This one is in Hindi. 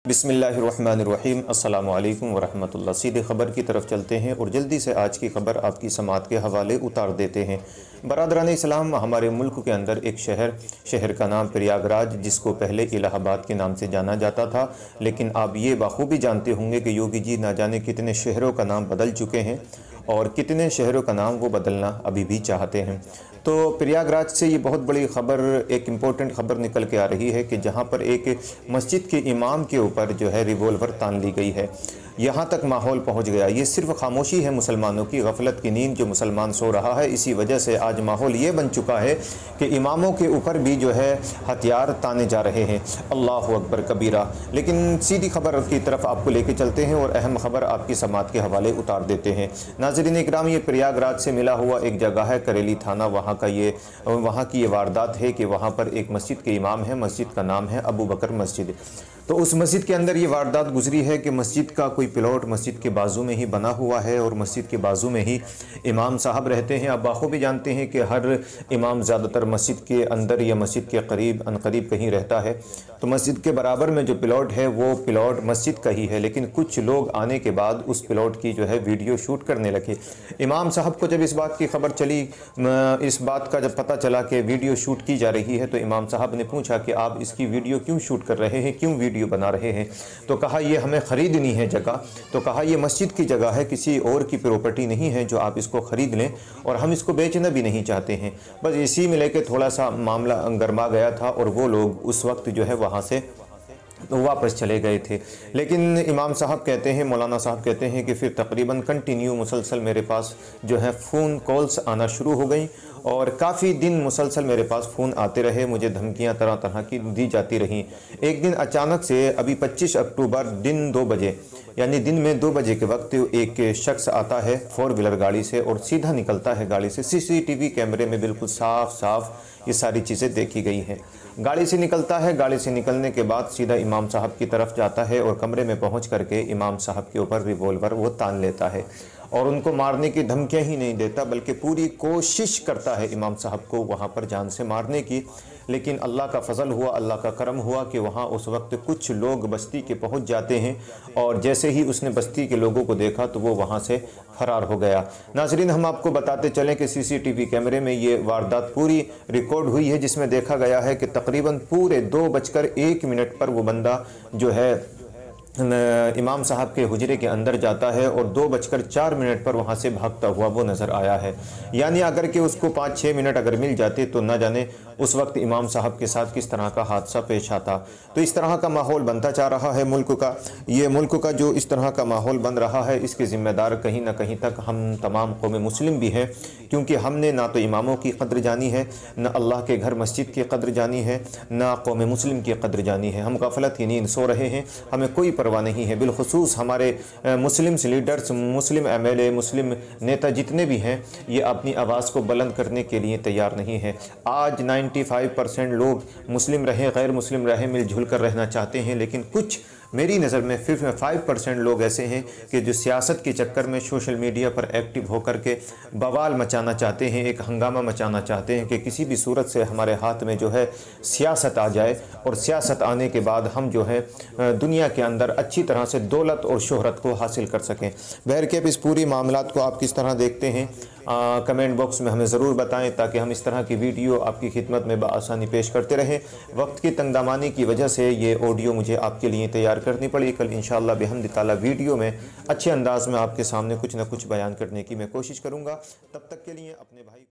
बिस्मिल्लाहिर्रहमानिर्रहीम अस्सलामु अलैकुम वरहमतुल्लाह। सीधे ख़बर की तरफ चलते हैं और जल्दी से आज की ख़बर आपकी समात के हवाले उतार देते हैं। बरादरान इस्लाम, हमारे मुल्क के अंदर एक शहर का नाम प्रयागराज, जिसको पहले इलाहाबाद के नाम से जाना जाता था, लेकिन आप ये बखूबी जानते होंगे कि योगी जी ना जाने कितने शहरों का नाम बदल चुके हैं और कितने शहरों का नाम वो बदलना अभी भी चाहते हैं। तो प्रयागराज से ये बहुत बड़ी ख़बर, एक इम्पोर्टेंट ख़बर निकल के आ रही है कि जहाँ पर एक मस्जिद के इमाम के ऊपर जो है रिवॉल्वर तान ली गई है। यहाँ तक माहौल पहुँच गया। ये सिर्फ खामोशी है मुसलमानों की, गफलत की नींद जो मुसलमान सो रहा है। इसी वजह से आज माहौल ये बन चुका है कि इमामों के ऊपर भी जो है हथियार ताने जा रहे हैं। अल्लाह अकबर कबीरा। लेकिन सीधी खबर की तरफ आपको लेके चलते हैं और अहम खबर आपकी समात के हवाले उतार देते हैं। नाज़रीन इकराम, ये प्रयागराज से मिला हुआ एक जगह है, करेली थाना। वहाँ की ये वारदात है कि वहाँ पर एक मस्जिद के इमाम है। मस्जिद का नाम है अबू बकर मस्जिद। तो उस मस्जिद के अंदर ये वारदात गुजरी है कि मस्जिद का कोई प्लॉट मस्जिद के बाजू में ही बना हुआ है और मस्जिद के बाजू में ही इमाम साहब रहते हैं। आप बाखूबी जानते हैं कि हर इमाम ज़्यादातर मस्जिद के अंदर या मस्जिद के करीब अनकरीब कहीं रहता है। तो मस्जिद के बराबर में जो प्लॉट है वो प्लॉट मस्जिद का ही है, लेकिन कुछ लोग आने के बाद उस प्लॉट की जो है वीडियो शूट करने लगे। इमाम साहब को जब इस बात की खबर चली, इस बात का जब पता चला कि वीडियो शूट की जा रही है, तो इमाम साहब ने पूछा कि आप इसकी वीडियो क्यों शूट कर रहे हैं, क्यों वीडियो बना रहे हैं। तो कहा ये हमें ख़रीदनी है जगह। तो कहा ये मस्जिद की जगह है, किसी और की प्रॉपर्टी नहीं है जो आप इसको ख़रीद लें, और हम इसको बेचना भी नहीं चाहते हैं। बस इसी में लेके थोड़ा सा मामला गर्मा गया था और वो लोग उस वक्त जो है वहाँ से वापस चले गए थे। लेकिन इमाम साहब कहते हैं, मौलाना साहब कहते हैं कि फिर तकरीबन कंटिन्यू मुसलसल मेरे पास जो है फ़ोन कॉल्स आना शुरू हो गई और काफ़ी दिन मुसलसल मेरे पास फ़ोन आते रहे। मुझे धमकियां तरह तरह की दी जाती रहीं। एक दिन अचानक से अभी 25 अक्टूबर दिन 2 बजे, यानी दिन में 2 बजे के वक्त एक शख्स आता है 4 व्हीलर गाड़ी से और सीधा निकलता है गाड़ी से। CCTV कैमरे में बिल्कुल साफ साफ ये सारी चीज़ें देखी गई हैं। गाड़ी से निकलता है, गाड़ी से निकलने के बाद सीधा इमाम साहब की तरफ जाता है और कमरे में पहुंच करके इमाम साहब के ऊपर रिवॉल्वर वो तान लेता है और उनको मारने की धमकियां ही नहीं देता, बल्कि पूरी कोशिश करता है इमाम साहब को वहां पर जान से मारने की। लेकिन अल्लाह का फ़ज़ल हुआ, अल्लाह का करम हुआ कि वहाँ उस वक्त कुछ लोग बस्ती के पहुँच जाते हैं और जैसे ही उसने बस्ती के लोगों को देखा तो वो वहाँ से फ़रार हो गया। नाज़रीन, हम आपको बताते चलें कि CCTV कैमरे में ये वारदात पूरी रिकॉर्ड हुई है, जिसमें देखा गया है कि तकरीबन पूरे 2:01 पर वो बंदा जो है इमाम साहब के हुजरे के अंदर जाता है और 2:04 पर वहाँ से भागता हुआ वो नज़र आया है। यानी अगर कि उसको 5-6 मिनट अगर मिल जाते तो न जाने उस वक्त इमाम साहब के साथ किस तरह का हादसा पेश आता। तो इस तरह का माहौल बनता जा रहा है मुल्क का। ये मुल्क का जो इस तरह का माहौल बन रहा है, इसके ज़िम्मेदार कहीं ना कहीं तक हम तमाम कौम मुस्लिम भी हैं, क्योंकि हमने ना तो इमामों की कद्र जानी है, न अल्लाह के घर मस्जिद की कद्र जानी है, ना कौम मुस्लिम की कद्र जानी है। हम गफलत की नींद सो रहे हैं, हमें कोई परवाह नहीं है। बिलखुसूस हमारे मुस्लिम लीडर्स, मुस्लिम MLA, मुस्लिम नेता जितने भी हैं, ये अपनी आवाज़ को बुलंद करने के लिए तैयार नहीं है। आज 95% लोग मुस्लिम रहे, गैर मुस्लिम रहे, मिलजुल कर रहना चाहते हैं, लेकिन कुछ मेरी नज़र में 5% लोग ऐसे हैं कि जो सियासत के चक्कर में सोशल मीडिया पर एक्टिव होकर के बवाल मचाना चाहते हैं, एक हंगामा मचाना चाहते हैं कि किसी भी सूरत से हमारे हाथ में जो है सियासत आ जाए और सियासत आने के बाद हम जो है दुनिया के अंदर अच्छी तरह से दौलत और शोहरत को हासिल कर सकें। बहरकैफ इस पूरी मामलात को आप किस तरह देखते हैं, कमेंट बॉक्स में हमें ज़रूर बताएं, ताकि हम इस तरह की वीडियो आपकी खिदमत में बआसानी पेश करते रहें। वक्त की तंगदामानी की वजह से ये ऑडियो मुझे आपके लिए तैयार करनी पड़ी। कल इंशाअल्लाह बिहम्दिल्लाह ताला वीडियो में अच्छे अंदाज में आपके सामने कुछ न कुछ बयान करने की मैं कोशिश करूँगा। तब तक के लिए अपने भाई